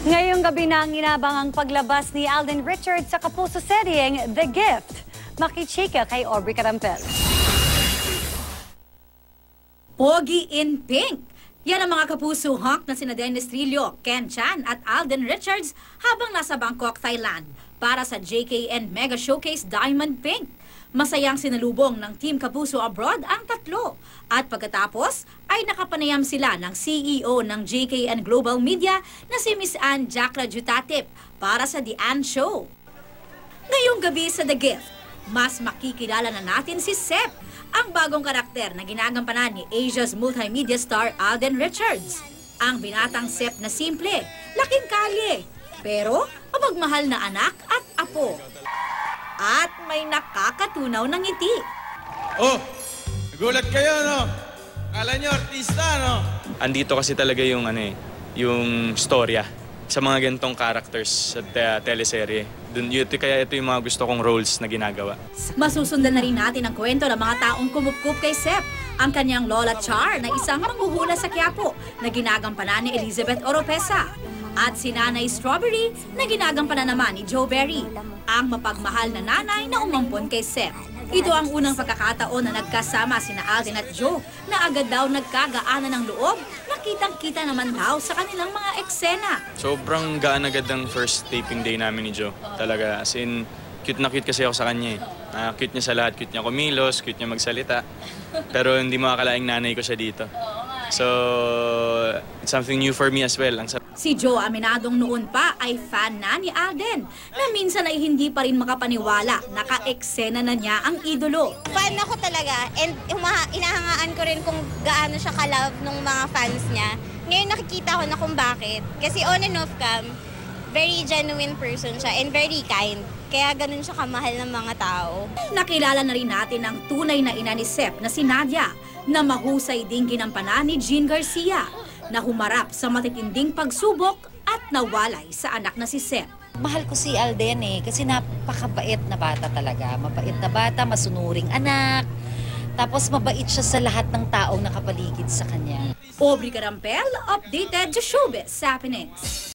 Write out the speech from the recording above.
Ngayong gabi na ang inabang ang paglabas ni Alden Richards sa Kapuso-seryeng The Gift. Makichika kay Aubrey Carampel. Pogi in Pink. Yan ang mga kapuso hunk na sina Dennis Trillo, Ken Chan at Alden Richards habang nasa Bangkok, Thailand para sa JKN Mega Showcase Diamond Pink. Masayang sinalubong ng Team Kapuso Abroad ang tatlo. At pagkatapos ay nakapanayam sila ng CEO ng JKN Global Media na si Miss Ann Jacra Jutatip para sa The Ann Show. Ngayong gabi sa The Gift, mas makikilala na natin si Sep, ang bagong karakter na ginagampanan ni Asia's multimedia star Alden Richards. Ang binatang Sep na simple, laking kalye, pero mapagmahal na anak at apo. At may nakakatunaw ng ngiti. Oh, nagulat kayo, no? Kala nyo, artista, no? Andito kasi talaga yung, yung storya sa mga ganitong characters sa teleserye. Kaya ito yung mga gusto kong roles na ginagawa. Masusundan na rin natin ang kwento ng mga taong kumukup kay Sep. Ang kanyang Lola Char na isang manghuhula sa Quiapo na ginagampanan ni Elizabeth Oropesa. At si Nanay Strawberry na ginagampanan naman ni Joe Berry, ang mapagmahal na nanay na umampon kay Sep. Ito ang unang pagkakataon na nagkasama sina Alden at Joe na agad daw nagkagaanan ng loob. Nakitang-kita naman daw sa kanilang mga eksena. Sobrang gaan agad ang first taping day namin ni Joe. Talaga, as in, cute na cute kasi ako sa kanya eh. Cute niya sa lahat, cute niya kumilos, cute niya magsalita. Pero hindi makakalaing nanay ko siya dito. So, it's something new for me as well. Si Joe aminadong noon pa ay fan na ni Alden na minsan ay hindi pa rin makapaniwala naka-eksena na niya ang idolo. Fan ako talaga and inahangaan ko rin kung gaano siya ka-love ng mga fans niya. Ngayon nakikita ko na kung bakit. Kasi on and off cam, very genuine person siya and very kind. Kaya ganun siya kamahal ng mga tao. Nakilala na rin natin ang tunay na ina ni Sep na si Nadia na mahusay ding ginampanan ni Jean Garcia na humarap sa matitinding pagsubok at nawalay sa anak na si Sep. Mahal ko si Alden kasi napakabait na bata talaga. Mabait na bata, masunuring anak. Tapos mabait siya sa lahat ng taong nakapaligid sa kanya. Aubrey Carampel, updated to Showbiz Happenings.